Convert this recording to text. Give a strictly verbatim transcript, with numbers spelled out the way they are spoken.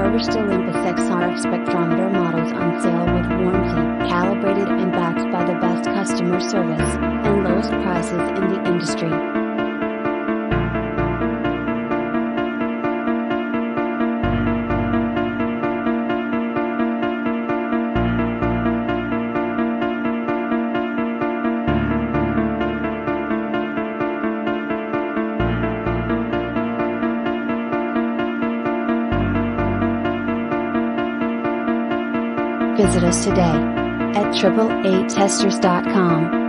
refurbished Olympus X R F spectrometer models on sale with warranty, calibrated and backed by the best customer service, and lowest prices in the industry. Visit us today at triple A testers dot com.